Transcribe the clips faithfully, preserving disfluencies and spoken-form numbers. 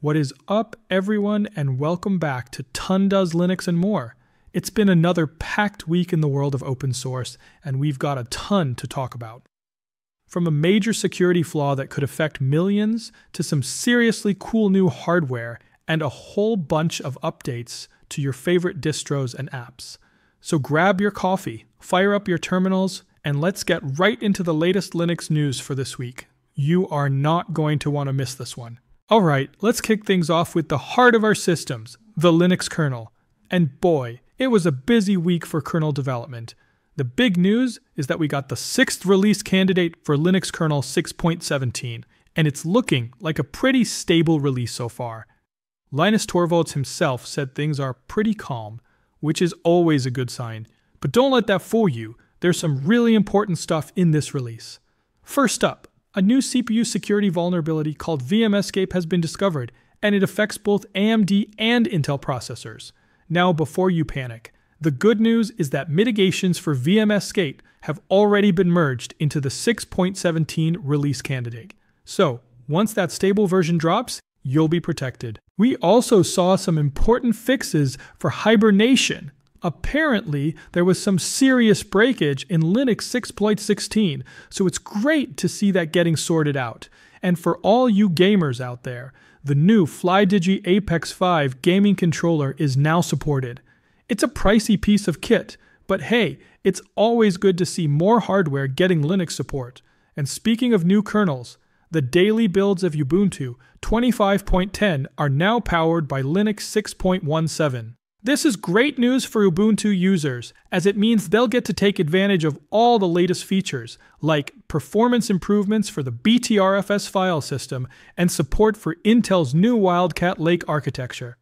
What is up, everyone, and welcome back to Ton Does Linux and More. It's been another packed week in the world of open source, and we've got a ton to talk about. From a major security flaw that could affect millions, to some seriously cool new hardware, and a whole bunch of updates to your favorite distros and apps. So grab your coffee, fire up your terminals, and let's get right into the latest Linux news for this week. You are not going to want to miss this one. Alright, let's kick things off with the heart of our systems, the Linux kernel. And boy, it was a busy week for kernel development. The big news is that we got the sixth release candidate for Linux kernel six point seventeen, and it's looking like a pretty stable release so far. Linus Torvalds himself said things are pretty calm, which is always a good sign. But don't let that fool you, there's some really important stuff in this release. First up, a new C P U security vulnerability called V M SCAPE has been discovered, and it affects both A M D and Intel processors. Now, before you panic, the good news is that mitigations for V M SCAPE have already been merged into the six point seventeen release candidate. So, once that stable version drops, you'll be protected. We also saw some important fixes for hibernation. Apparently, there was some serious breakage in Linux six point sixteen, so it's great to see that getting sorted out. And for all you gamers out there, the new FlyDigi Apex five gaming controller is now supported. It's a pricey piece of kit, but hey, it's always good to see more hardware getting Linux support. And speaking of new kernels, the daily builds of Ubuntu twenty-five point ten are now powered by Linux six point seventeen. This is great news for Ubuntu users, as it means they'll get to take advantage of all the latest features, like performance improvements for the B T R F S file system and support for Intel's new Wildcat Lake architecture.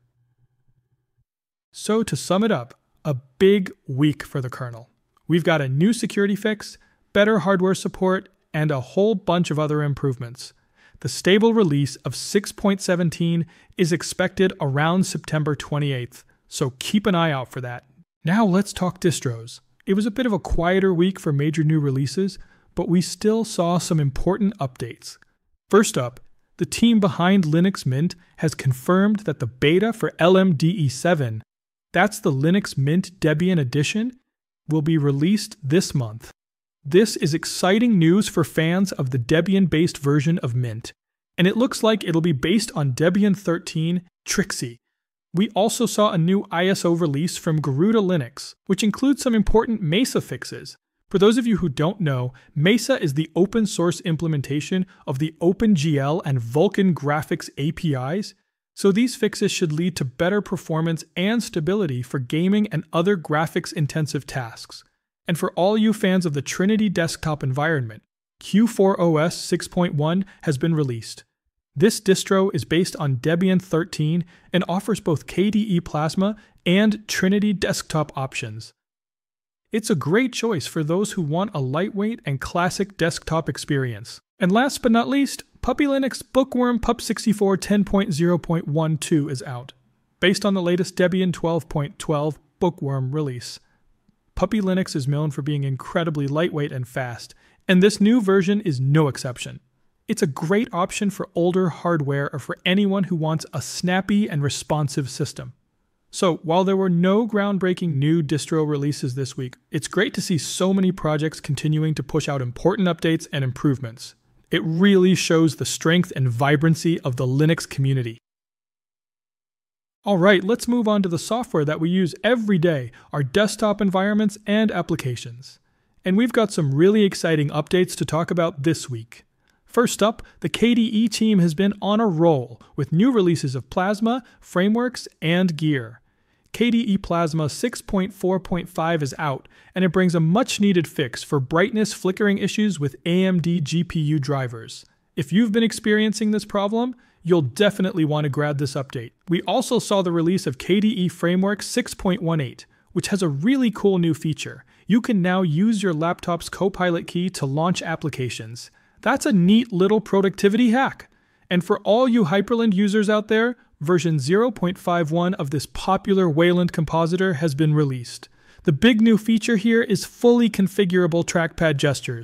So to sum it up, a big week for the kernel. We've got a new security fix, better hardware support, and a whole bunch of other improvements. The stable release of six point seventeen is expected around September twenty-eighth. So keep an eye out for that. Now let's talk distros. It was a bit of a quieter week for major new releases, but we still saw some important updates. First up, the team behind Linux Mint has confirmed that the beta for L M D E seven, that's the Linux Mint Debian edition, will be released this month. This is exciting news for fans of the Debian-based version of Mint, and it looks like it'll be based on Debian thirteen Trixie. We also saw a new I S O release from Garuda Linux, which includes some important Mesa fixes. For those of you who don't know, Mesa is the open source implementation of the OpenGL and Vulkan graphics A P Is, so these fixes should lead to better performance and stability for gaming and other graphics-intensive tasks. And for all you fans of the Trinity desktop environment, Q four O S six point one has been released. This distro is based on Debian thirteen and offers both K D E Plasma and Trinity desktop options. It's a great choice for those who want a lightweight and classic desktop experience. And last but not least, Puppy Linux Bookworm Pup sixty-four ten point zero point twelve is out, based on the latest Debian twelve point twelve Bookworm release. Puppy Linux is known for being incredibly lightweight and fast, and this new version is no exception. It's a great option for older hardware or for anyone who wants a snappy and responsive system. So, while there were no groundbreaking new distro releases this week, it's great to see so many projects continuing to push out important updates and improvements. It really shows the strength and vibrancy of the Linux community. Alright, let's move on to the software that we use every day, our desktop environments and applications. And we've got some really exciting updates to talk about this week. First up, the K D E team has been on a roll with new releases of Plasma, frameworks, and gear. K D E Plasma six point four point five is out, and it brings a much-needed fix for brightness flickering issues with A M D G P U drivers. If you've been experiencing this problem, you'll definitely want to grab this update. We also saw the release of K D E Framework six point eighteen, which has a really cool new feature. You can now use your laptop's Copilot key to launch applications. That's a neat little productivity hack. And for all you Hyprland users out there, version zero point fifty-one of this popular Wayland compositor has been released. The big new feature here is fully configurable trackpad gestures.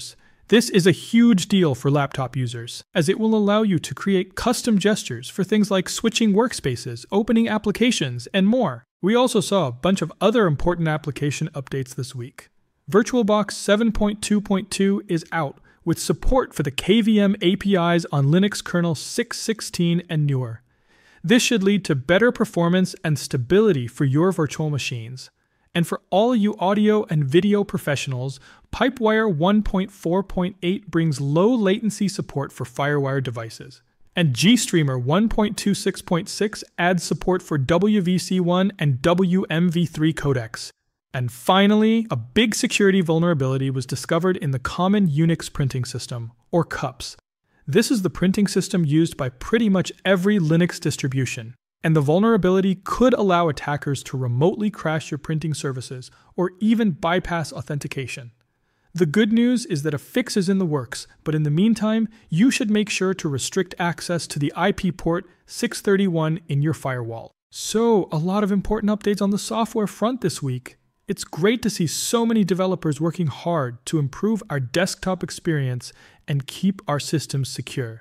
This is a huge deal for laptop users, as it will allow you to create custom gestures for things like switching workspaces, opening applications, and more. We also saw a bunch of other important application updates this week. VirtualBox seven point two point two is out, with support for the K V M A P Is on Linux kernel six sixteen and newer. This should lead to better performance and stability for your virtual machines. And for all you audio and video professionals, Pipewire one point four point eight brings low latency support for FireWire devices. And GStreamer one point two six point six adds support for W V C one and W M V three codecs. And finally, a big security vulnerability was discovered in the Common Unix Printing System, or CUPS. This is the printing system used by pretty much every Linux distribution, and the vulnerability could allow attackers to remotely crash your printing services or even bypass authentication. The good news is that a fix is in the works, but in the meantime, you should make sure to restrict access to the I P port six thirty-one in your firewall. So, a lot of important updates on the software front this week. It's great to see so many developers working hard to improve our desktop experience and keep our systems secure.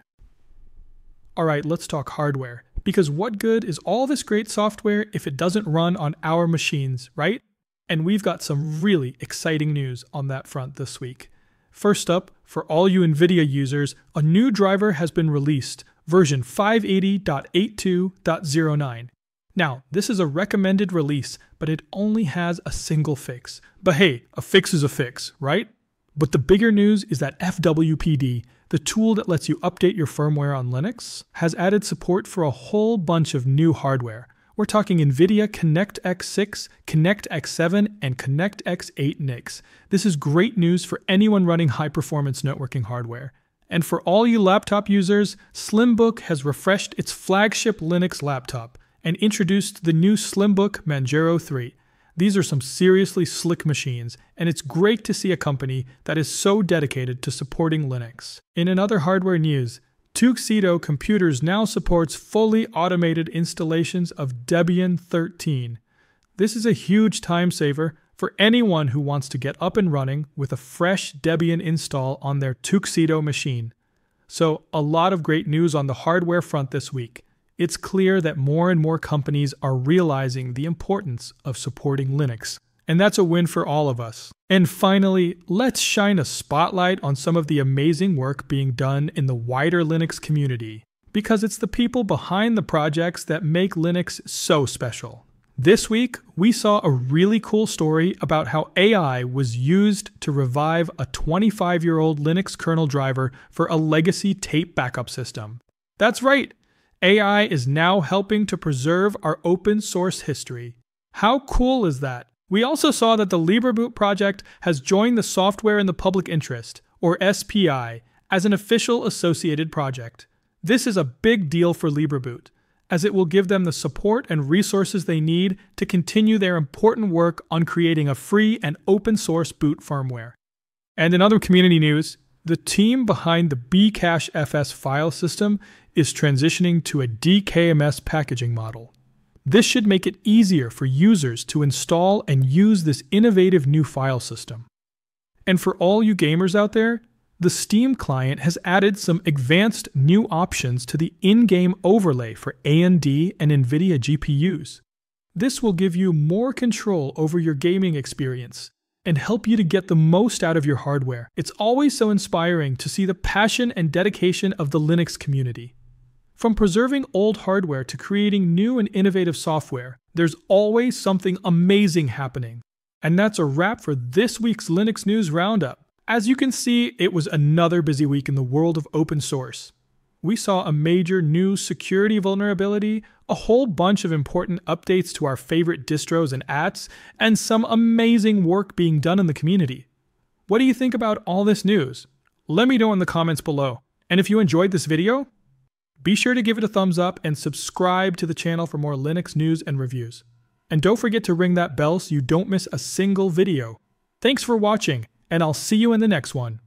Alright, let's talk hardware, because what good is all this great software if it doesn't run on our machines, right? And we've got some really exciting news on that front this week. First up, for all you NVIDIA users, a new driver has been released, version five eighty point eighty-two point oh nine. Now, this is a recommended release, but it only has a single fix. But hey, a fix is a fix, right? But the bigger news is that F W P D, the tool that lets you update your firmware on Linux, has added support for a whole bunch of new hardware. We're talking NVIDIA ConnectX six, ConnectX seven, and ConnectX eight N I Cs. This is great news for anyone running high-performance networking hardware. And for all you laptop users, Slimbook has refreshed its flagship Linux laptop and introduced the new Slimbook Manjaro three. These are some seriously slick machines, and it's great to see a company that is so dedicated to supporting Linux. In another hardware news, TUXEDO Computers now supports fully automated installations of Debian thirteen. This is a huge time saver for anyone who wants to get up and running with a fresh Debian install on their TUXEDO machine. So, a lot of great news on the hardware front this week. It's clear that more and more companies are realizing the importance of supporting Linux, and that's a win for all of us. And finally, let's shine a spotlight on some of the amazing work being done in the wider Linux community, because it's the people behind the projects that make Linux so special. This week, we saw a really cool story about how A I was used to revive a twenty-five-year-old Linux kernel driver for a legacy tape backup system. That's right! A I is now helping to preserve our open source history. How cool is that? We also saw that the LibreBoot project has joined the Software in the Public Interest, or S P I, as an official associated project. This is a big deal for LibreBoot, as it will give them the support and resources they need to continue their important work on creating a free and open source boot firmware. And in other community news, the team behind the Bcachefs file system is transitioning to a D K M S packaging model. This should make it easier for users to install and use this innovative new file system. And for all you gamers out there, the Steam client has added some advanced new options to the in-game overlay for A M D and NVIDIA G P Us. This will give you more control over your gaming experience and help you to get the most out of your hardware. It's always so inspiring to see the passion and dedication of the Linux community. From preserving old hardware to creating new and innovative software, there's always something amazing happening. And that's a wrap for this week's Linux News Roundup. As you can see, it was another busy week in the world of open source. We saw a major new security vulnerability, a whole bunch of important updates to our favorite distros and apps, and some amazing work being done in the community. What do you think about all this news? Let me know in the comments below. And if you enjoyed this video, be sure to give it a thumbs up and subscribe to the channel for more Linux news and reviews. And don't forget to ring that bell so you don't miss a single video. Thanks for watching, and I'll see you in the next one.